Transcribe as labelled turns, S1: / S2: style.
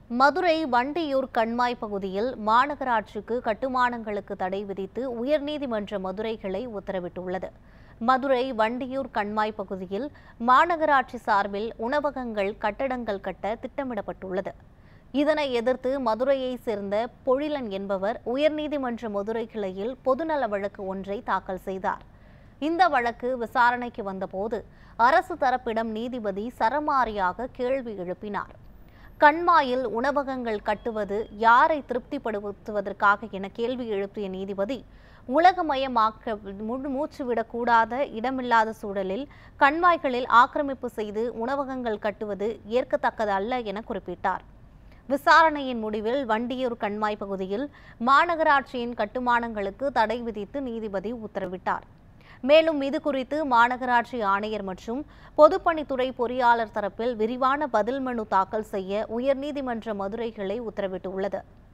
S1: மதுரை வண்டியூர் கண்மாய் பகுதியில் மாநகராட்சிக்கு கட்டுமானங்களுக்கு தடை விதித்து உயர்நீதிமன்ற மதுரை கிளை உத்தரவிட்டுள்ளது. மதுரை வண்டியூர் கண்மாய் பகுதியில் மாநகராட்சி சார்பில் உணவகங்கள், கட்டடங்கள் கட்ட திட்டமிடப்பட்டுள்ளது. இதனை எதிர்த்து மதுரையைச் சேர்ந்த பொழிலன் என்பவர் உயர்நீதிமன்ற மதுரை கிளையில் பொதுநல வழக்கு ஒன்றை தாக்கல் செய்தார். இந்த வழக்கு விசாரணைக்கு வந்தபோது அரசு தரப்பிடம் நீதிபதி சரமாரியாக கேள்வி எழுப்பினார். கண்மாயில் உணவகங்கள் கட்டுவது யாரை திருப்திப்படுத்துவதற்காக என கேள்வி எழுப்பிய நீதிபதி, உலகமயமாக்க மூச்சு விடக்கூடாத இடமில்லாத சூழலில் கண்மாய்களில் ஆக்கிரமிப்பு செய்து உணவகங்கள் கட்டுவது ஏற்கத்தக்கது அல்ல என குறிப்பிட்டார். விசாரணையின் முடிவில் வண்டியூர் கண்மாய் பகுதியில் மாநகராட்சியின் கட்டுமானங்களுக்கு தடை விதித்து நீதிபதி உத்தரவிட்டார். மேலும் இதுகுறித்து மாநகராட்சி ஆணையர் மற்றும் பொதுப்பணித்துறை பொறியாளர் தரப்பில் விரிவான பதில் மனு தாக்கல் செய்ய உயர்நீதிமன்ற மதுரை கிளை உத்தரவிட்டுள்ளது.